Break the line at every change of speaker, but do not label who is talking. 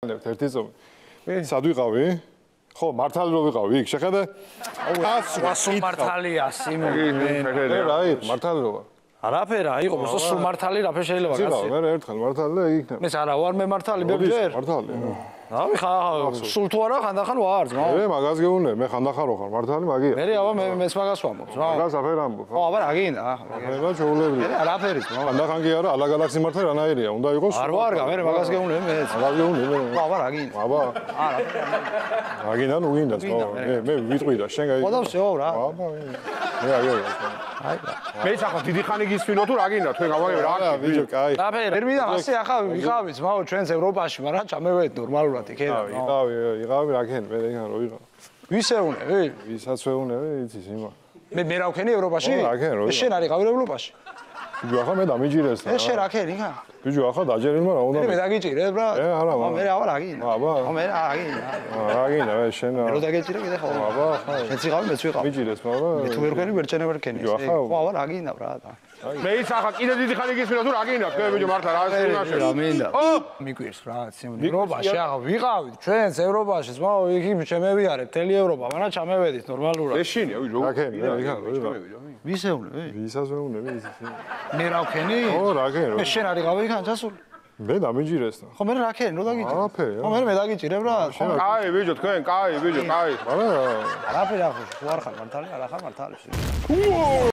ერთი ზომი. სად ვიყავი? ხო, მართალი რო ვიყავი, იქ შეხედე?
სულ მართალია, სიმონ.
რაი, მართალი რო ვარ.
არაფერა, იყო, უბრალოდ სულ მართალი რაფერ შეიძლება
გასცი.
გასცი.
მე ერთხელ მართალი და იქნება.
მე არა ვარ მე მართალი ბევრჯერ.
მართალი.
რავი, სულ თუ არა ხანდახან ვარ, ძმა.
მე მაგას გეუბნები, მე ხანდახან რო ხარ, მართალი მაგია.
მე აბა მეც მაგას ვამბობ, ძმა.
მაგას აფერ ამბობ.
ხო, აბა რა გინდა?
აფერა ჩაულებრი.
მე არაფერი, ძმა.
ხანდახან კი არა, ალაგ-ალაგ სიმართლე რანაირია, უნდა იყოს.
არ ვარ, მე მაგას გეუბნები მეც.
მაგას გეუბნები.
ხო, აბა რა გინდა?
აბა.
არა.
რა გინდა, ნუ გინდა, ძმა. მე ვიტყვი და შენ გაიგე.
ხო და всё რა.
აბა. მე აგია.
აი.
მე სახო დიდი ხანი გისვინო თუ რა გინდა თქვენ გავაგებ რა
არა ბიჭო კაი
რაფერი მერმიდან ასე ახლა ვიყავით ძმაო ჩვენს ევროპაში მაგრამ ჩამევედით ნორმალურად იქედა
იყავი რა ქენ მე იქან რო ვიყავ
ვისეუნები
ვისაც ვეუნები იცის იმა
მე რა ვქენი ევროპაში
რა ქენ რო
შენ არ იყავი ევროპაში
ბიჭო ახლა მე დამიჯირეს
ეს შენ რა ქენი ხა
ბიჭო ახლა დაჯერილმა რა უნდა
მე დაგიჭირე ბრა
არა
მე აბა რა გინდა
აბა
მე რა გინდა
რა გინდა მე შენ
რო დაგეჭირე კიდე ხო
აბა
მეც ვიყავი მეც ვიყავ
მიჯირეს მაგრამ
მე თუ ვერ ვქენი ვერ ჩენე ვერ ქენი ხო აბა რა გინდა ბრა
მე სახა კიდე დიდი ხანი გისვინო თუ რა გინდა თქვენ ბიჭო მართლა რა სიმაშე
რა მინდა მიგვირს რა სიმონ ევროპაში ახლა ვიყავით ჩვენს ევროპაში ძმაო იქ შემევიარეთ მთელი ევროპა მაგრამ ჩამევედით ნორმალურად
ეშინია ვიჯო
რა ქენ მე იქან რო ვიყავ
ვისეუნები
ვისაც ვეუნები იცის
მე რა ვქენი
ო რა ქენ
მე შენ არ იყავი იქან ჩასული
მე დამიჯირეს და
ხო მე რა ქენი რო დაგიჭირე
არაფერი
ხო მე დაგიჭირე ბრა
კაი ბიჭო თქვენ კაი ბიჭო კაი
არა
არაფერი ახლა ვარ ხარ მართალი არა ხარ მართალი